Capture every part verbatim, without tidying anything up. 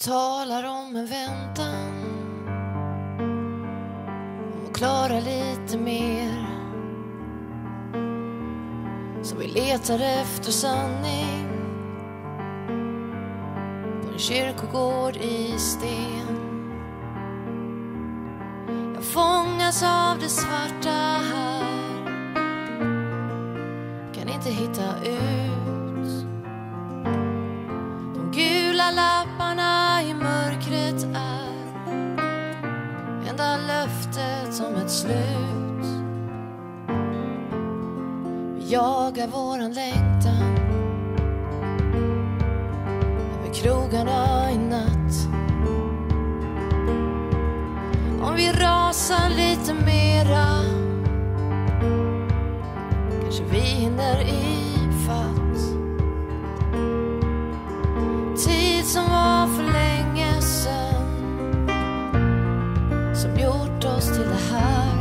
talar om en väntan, om att klara lite mer. Så vi letar efter sanning på en kyrkogård i sten. Jag fångas av det svarta här, kan inte hitta ut. De gula lapparna i mörkret är enda löftet om ett slut. Vi jagar våran längtan över krogarna i natt. Om vi rasar lite mera kanske vi hinner i fatt. Tid som var för länge sedan, som gjort oss till det här.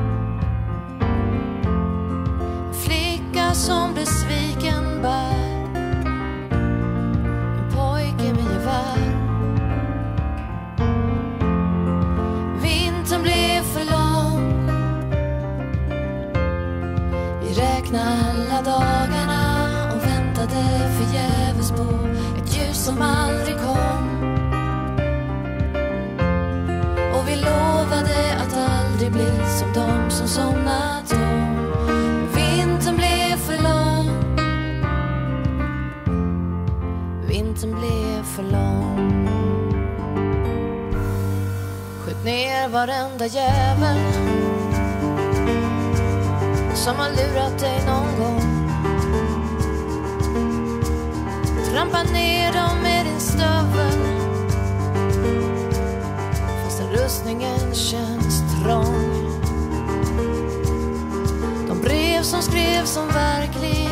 En flicka som blir sviken bär en pojke med gevär. Vintern blev för lång, vi räknade alla dagarna och väntade förgäves på ett ljus som aldrig kom. Och vi lovade att aldrig bli som de som somnat om. Vintern blev för lång, vintern blev för lång. Skjut ner varenda jävel som har lurat dig någon gång. Trampa ner dem med din stövel fastän rustningen känns trång. De brev som skrevs som verklighet